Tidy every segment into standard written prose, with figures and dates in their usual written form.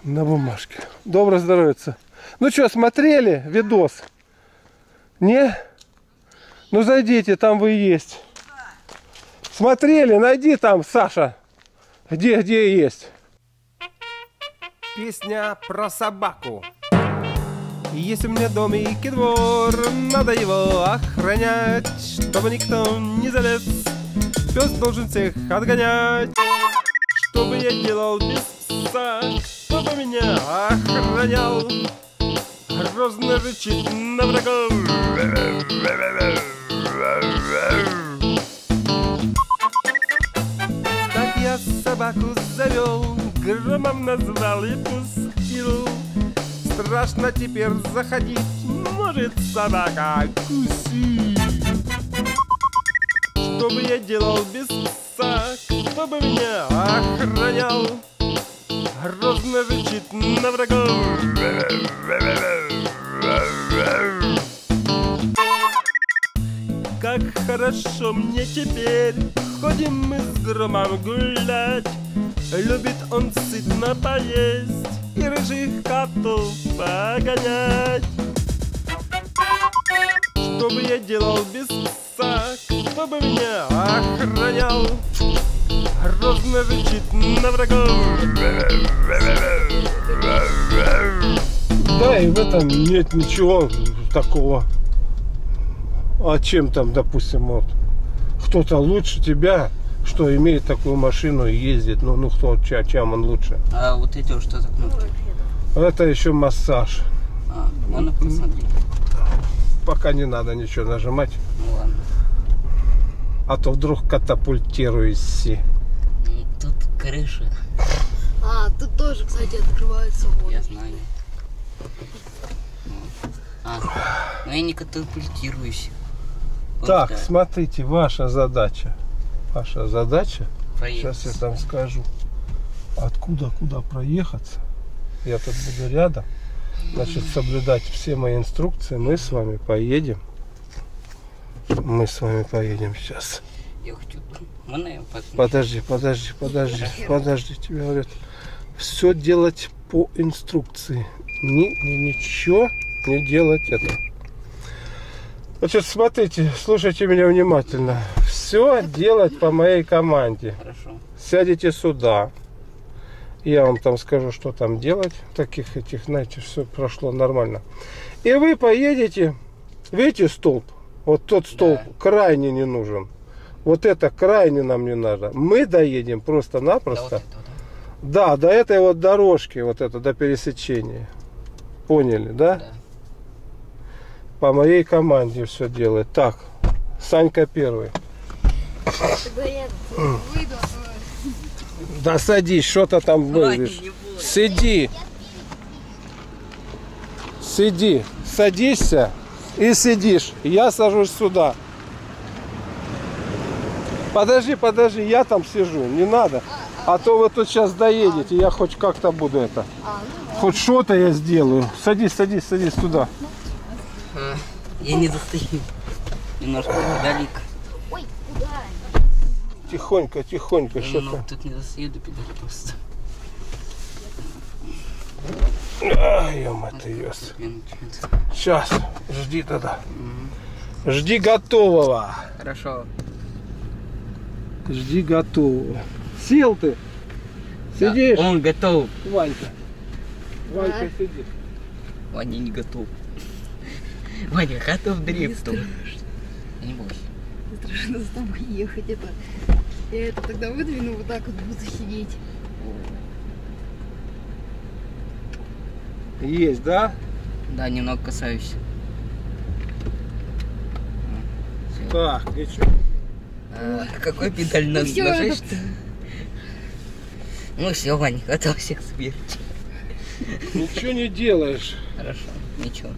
На бумажке. Доброе здоровье. Ну что, смотрели видос? Не? Ну зайдите, там вы есть. Смотрели, найди там, Саша. Где есть. Песня про собаку. Есть у меня домик и двор, надо его охранять, чтобы никто не залез. Пес должен всех отгонять. Что бы я делал без пса, кто бы меня охранял? Грозно рычит на врагов. Так я собаку завел, громом назвал и пустил. Страшно теперь заходить, может собака кусить. Что бы я делал без пса, кто бы меня охранял? Грозно рычит на врагов. Как хорошо мне теперь, ходим мы с Громом гулять. Любит он сытно поесть и рыжих котов погонять. Что бы я делал без пса, кто бы меня охранял? Грозно рычит на врагов. Да, и в этом нет ничего такого. А чем там, допустим, вот кто-то лучше тебя, что имеет такую машину и ездит, ну кто, чем он лучше? А вот эти что за кнопки? Это еще массаж. А, можно посмотреть? Пока не надо ничего нажимать. Ну ладно. А то вдруг катапультируешься. Тут крыша. А, тут тоже, кстати, открывается вот. Я знаю. А, но я не катапультируюсь. Вот Так, да. смотрите, ваша задача. Проехать. Сейчас я там скажу. Куда проехаться. Я тут буду рядом. Значит, соблюдать все мои инструкции. Мы с вами поедем. Сейчас. Я хочу. Можно я посмотрю? Подожди, тебе говорят. Все делать по инструкции. Ничего не делать это. Значит, смотрите, слушайте меня внимательно. Все делать по моей команде. Хорошо. Сядете сюда. Я вам там скажу, что там делать. Таких этих, знаете, все прошло нормально. И вы поедете. Видите столб? Вот тот столб крайне не нужен. Вот это крайне нам не надо. Мы доедем просто-напросто. Да, до этой вот дорожки, вот это, до пересечения. Поняли, да? Да. По моей команде все делает. Так, Санька первый. Тогда я выйду. Да садись, что-то там выйдешь. Сиди. Садишься и сидишь. Я сажусь сюда. Подожди, я там сижу, не надо. А то вы тут сейчас доедете, я хоть как-то буду это. Хоть что-то я сделаю. Садись туда. Я не достаю. Немножко далеко. Ой, куда? Тихонько, что-то. Тут не достаю до педали просто. Ай, ё-моё. Сейчас, жди тогда. Жди готового. Хорошо. Жди готового. Сел ты? Сидишь? Да, он готов. Ванька сидит. Ваня не готов. Ваня готов дрифту. Не бойся. Страшно с тобой ехать. Я это тогда выдвину, вот так вот буду сидеть. Есть, да? Да, немного касаюсь. Всё. Так, и что? Какой педаль надо всё, нажать? Ну все, Ваня, готов всех смерть. Ничего не делаешь. Хорошо, ничего.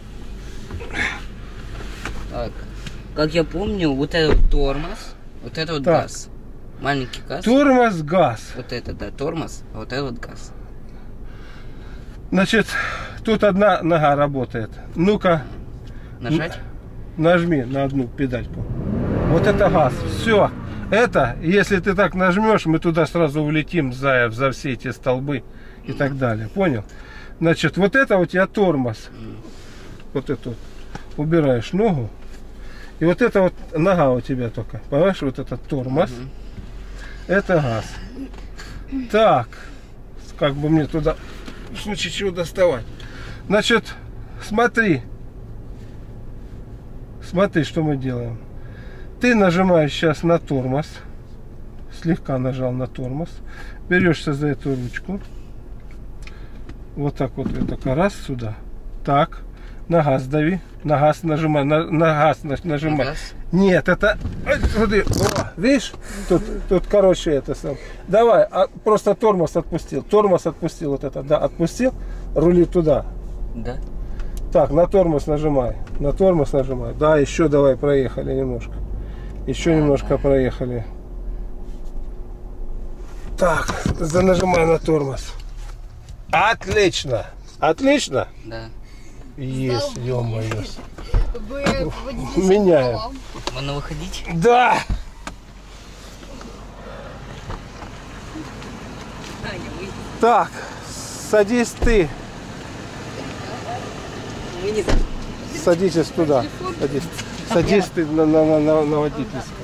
Так, как я помню, вот этот тормоз, вот это вот Так. газ. Маленький газ. Тормоз, газ. Вот это, да, тормоз, а вот это вот газ. Значит, тут одна нога работает. Ну-ка, Нажать? нажми на одну педальку. Вот это газ. Все. Это, если ты так нажмешь, мы туда сразу улетим за все эти столбы и так далее. Понял? Значит, вот это у тебя тормоз. Вот это вот. Убираешь ногу. И вот это вот нога у тебя только. Понимаешь, вот этот тормоз. Это газ. Так. Как бы мне туда, в случае чего, доставать. Значит, смотри. Смотри, что мы делаем. Ты нажимаешь сейчас на тормоз. Слегка нажал на тормоз. Берешься за эту ручку. Вот так вот. Только раз сюда. Так. На газ дави. На газ нажимай. На газ нажимай. На газ? Нет, это... Смотри. О, видишь? Тут короче это сам. Давай. Просто тормоз отпустил. Тормоз отпустил. Вот это. Да, отпустил. Рули туда. Да. Так, на тормоз нажимай. На тормоз нажимай. Да, еще давай, проехали немножко. Еще немножко проехали. Так, нажимай на тормоз. Отлично. Отлично? Да. Есть, ё-моё. Вы Меняем. Можно выходить? Да! Так, садись ты. Садитесь туда. Садись, садись ты на водительское.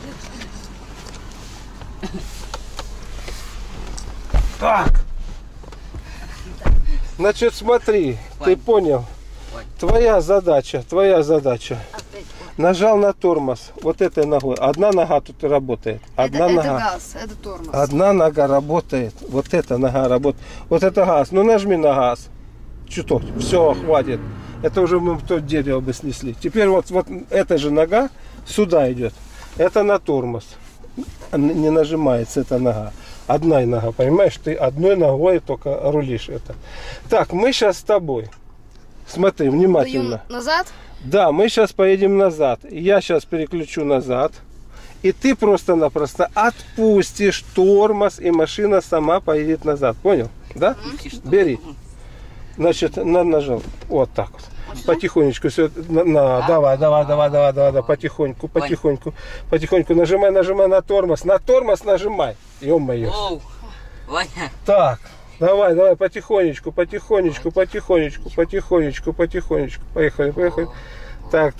Так. Значит, смотри, ты понял. Твоя задача. Нажал на тормоз вот этой ногой. Одна нога тут работает. Одна это нога. газ, это тормоз. Одна нога работает. Вот эта нога работает. Вот это газ. Ну нажми на газ. Чуток. Все, хватит. Это уже мы то дерево бы снесли. Теперь вот эта же нога сюда идет. Это на тормоз. Не нажимается эта нога. Одна нога, понимаешь? Ты одной ногой только рулишь это. Так, мы сейчас с тобой. Смотри, внимательно. Даем назад? Да, мы сейчас поедем назад. Я сейчас переключу назад. И ты просто-напросто отпустишь тормоз, и машина сама поедет назад. Понял? Да? Бери. Значит, нажал. Вот так вот. Потихонечку все. Давай. Потихоньку. Нажимай на тормоз. На тормоз нажимай. Ё-моё. Оу, Ваня. Так. Давай, потихонечку. Поехали. Так.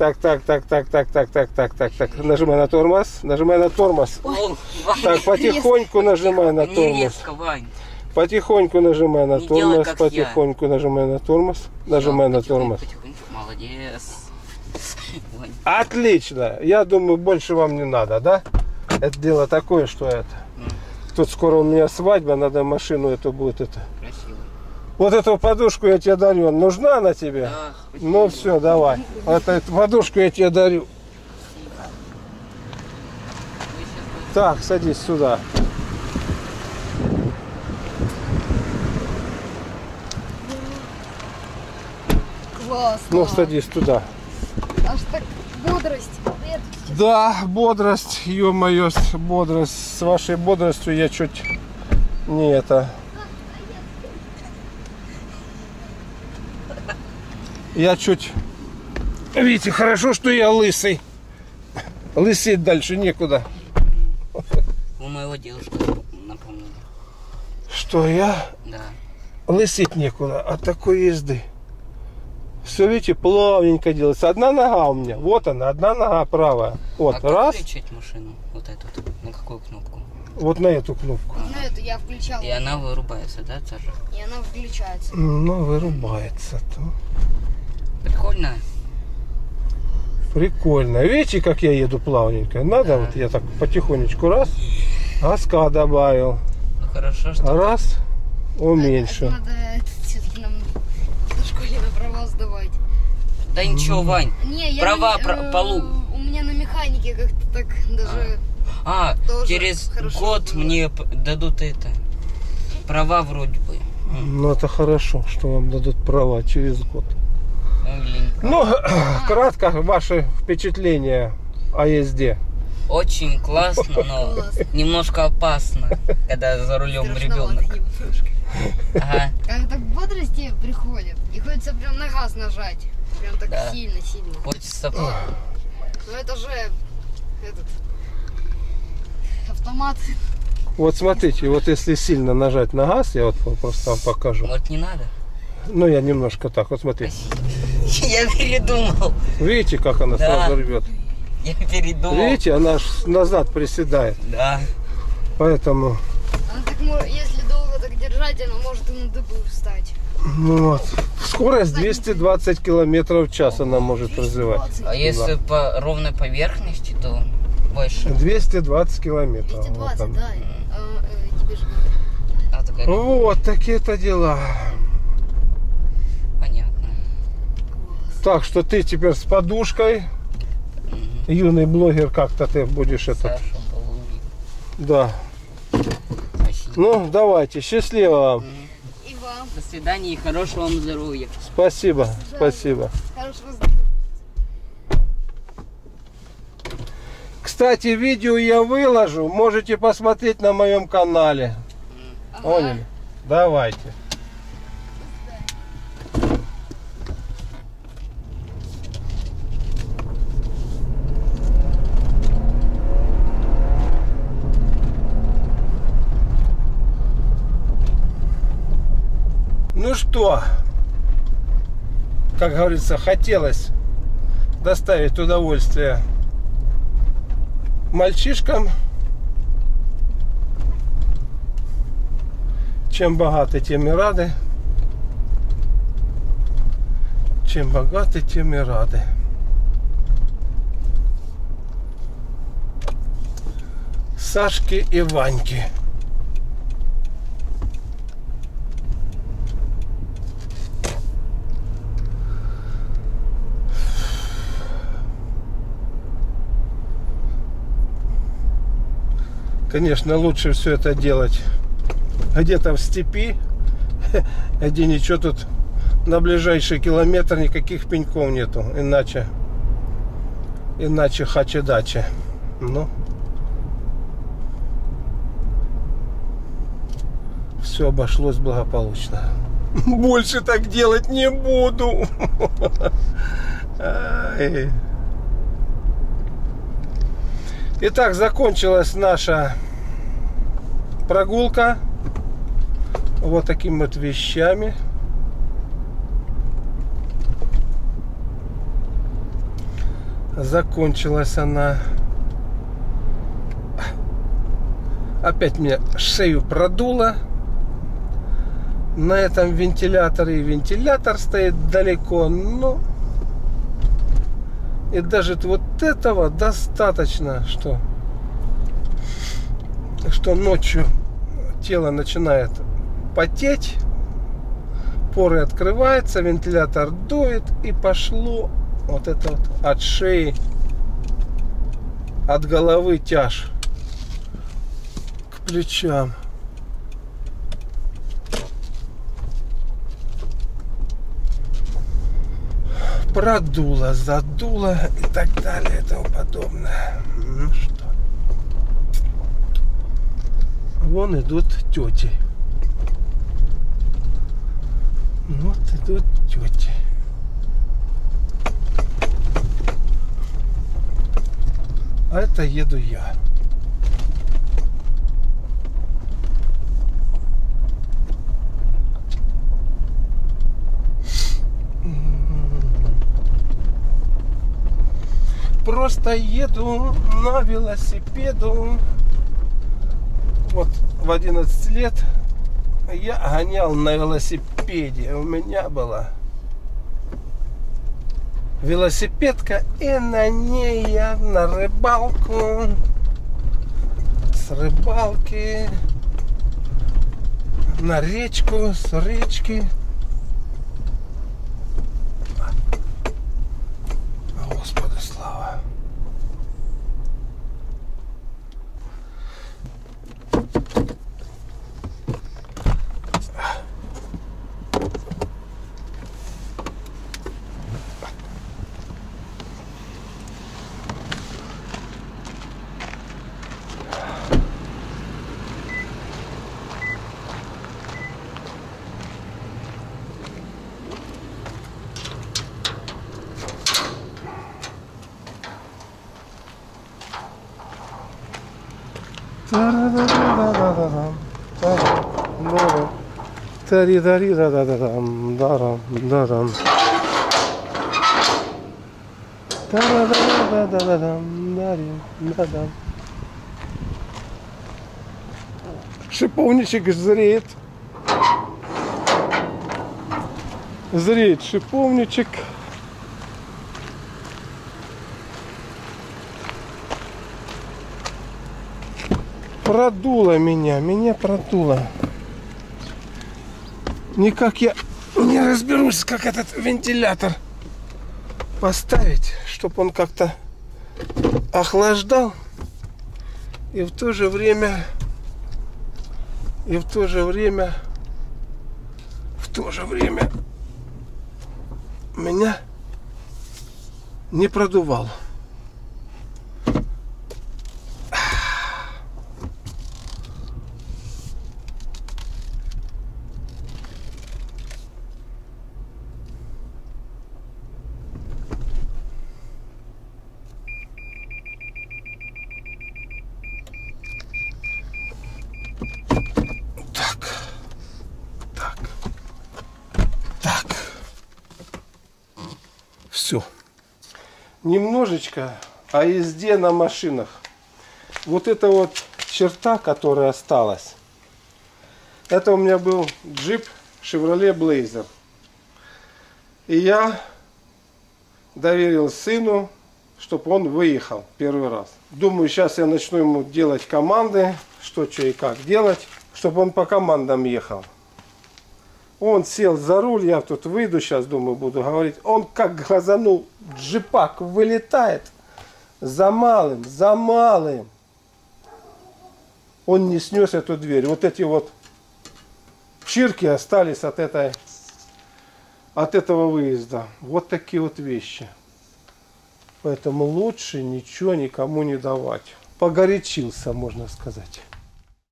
Нажимай на тормоз. Оу, Ваня. Так, потихоньку нажимай на Не тормоз. резко, Вань. Потихоньку нажимай на Не делай, тормоз. как Потихоньку нажимай на тормоз. Нажимай на тормоз. Потихоньку, молодец. Вань. Отлично. Я думаю, больше вам не надо, да? Это дело такое, что это. Тут скоро у меня свадьба, надо машину эту будет это. Красиво. Вот эту подушку я тебе дарю. Нужна она тебе? Да, спасибо. Ну все, давай. Вот эту подушку я тебе дарю. Так, садись сюда. Классно. Ну, садись туда. Аж так бодрость. Да, бодрость, ё-моё, бодрость. С вашей бодростью я чуть не это. Я чуть... Видите, хорошо, что я лысый. Лысеть дальше некуда. У моего девушка напомнили. Что я? Да. Лысеть некуда от такой езды. Все, видите, плавненько делается. Одна нога у меня. Вот она, одна нога правая. Вот, А как раз. включить машину? Вот эту. На какую кнопку? Вот на эту кнопку. Ну это я включала. И она вырубается, да, тоже? И она включается. Ну, вырубается-то. Прикольно. Прикольно. Видите, как я еду плавненько? Надо, Да. вот я так потихонечку раз. Газка добавил. Ну хорошо, что... Раз. Уменьшил. Надо все-таки нам в школе на права сдавать. Да ничего, Вань. Не, я Права на, полу. У меня на механике как-то так даже... А, Тоже через хорошо год было. мне дадут это. Права вроде бы. Ну, это хорошо, что вам дадут права через год. Ну, или не права. Ну, кратко ваши впечатления о езде. Очень классно, но Классно. немножко опасно, когда за рулем Страшновато ребенок. немножко. Ага. Как так бодрости приходит, и хочется прям на газ нажать. Прям так Да. сильно. Хочется... Но это же... Этот... автомат. Вот смотрите, вот если сильно нажать на газ, я вот просто вам покажу. Вот не надо. Ну, я немножко так, вот смотрите. Я передумал. Видите, как она Да. сразу рвет? Я передумал. Видите, она аж назад приседает. Да. Поэтому, Она так, если долго так держать, она может и на дыбы встать. ну вот. Скорость 220 километров в час она может развивать. 220. А если по ровной поверхности, то больше. 220 километров. 220, Вот она. да. Тебе же говорю. А, такая... Вот такие-то дела. Понятно. Так что ты теперь с подушкой. Юный блогер, как-то ты будешь это. Саша Балуев. Да. Спасибо. Ну, давайте, счастливо вам. И вам. До свидания и хорошего вам здоровья. Спасибо, спасибо. Хорошего здоровья. Кстати, видео я выложу, можете посмотреть на моем канале. Поняли? Давайте. Ну что, как говорится, хотелось доставить удовольствие мальчишкам. Чем богаты, тем и рады. Чем богаты, тем и рады. Сашки и Ваньки. Конечно, лучше все это делать где-то в степи, где ничего тут на ближайший километр никаких пеньков нету, иначе хачи-дачи. Ну, все обошлось благополучно. Больше так делать не буду. Ай. Итак, закончилась наша прогулка вот такими вот вещами. Закончилась она. Опять мне шею продуло. На этом вентиляторе. Вентилятор стоит далеко, но и даже вот этого достаточно, что ночью тело начинает потеть, поры открываются, вентилятор дует, и пошло вот это вот от шеи, от головы тяж к плечам. Продуло, задуло и так далее и тому подобное. Ну что, вон идут тети. Вот идут тети. А это еду я. Просто еду на велосипеду. Вот в 11 лет я гонял на велосипеде. У меня была велосипедка, и на ней я на рыбалку, с рыбалки на речку, с речки. Господи, слава. Тари-дари-да-да-да-дам, дарам, дарам. Та-да-да-да-да-да-дам, дарим, да-дам. Шиповничек зреет. Зреет шиповничек. Продуло меня продуло. Никак я не разберусь, как этот вентилятор поставить, чтобы он как-то охлаждал и в то же время меня не продувал. Все. Немножечко о езде на машинах. Вот эта вот черта, которая осталась. Это у меня был джип Chevrolet Blazer. И я доверил сыну, чтобы он выехал первый раз. Думаю, сейчас я начну ему делать команды, что и как делать, чтобы он по командам ехал. Он сел за руль, я тут выйду, сейчас, думаю, буду говорить. Он как глазанул, джипак вылетает за малым. Он не снес эту дверь. Вот эти вот чирки остались от этого выезда. Вот такие вот вещи. Поэтому лучше ничего никому не давать. Погорячился, можно сказать.